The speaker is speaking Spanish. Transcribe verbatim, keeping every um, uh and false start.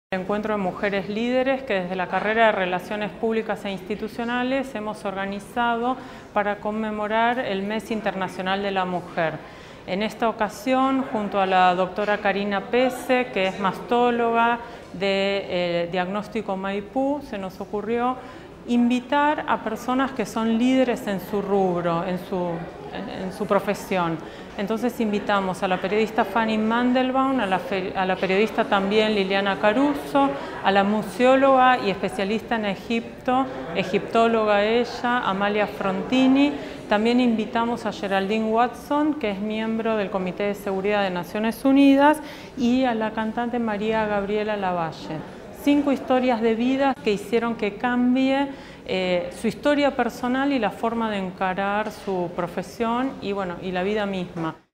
El encuentro de mujeres líderes que desde la carrera de Relaciones Públicas e Institucionales hemos organizado para conmemorar el Mes Internacional de la Mujer. En esta ocasión, junto a la doctora Karina Pese, que es mastóloga de eh, Diagnóstico Maipú, se nos ocurrió invitar a personas que son líderes en su rubro, en su, en, en su profesión. Entonces invitamos a la periodista Fanny Mandelbaum, a la, a la periodista también Liliana Caruso, a la museóloga y especialista en Egipto, egiptóloga ella, Amalia Frontini. También invitamos a Geraldine Watson, que es miembro del Comité de Seguridad de Naciones Unidas, y a la cantante María Gabriela Lavalle. Cinco historias de vida que hicieron que cambie eh, su historia personal y la forma de encarar su profesión y, bueno, y la vida misma.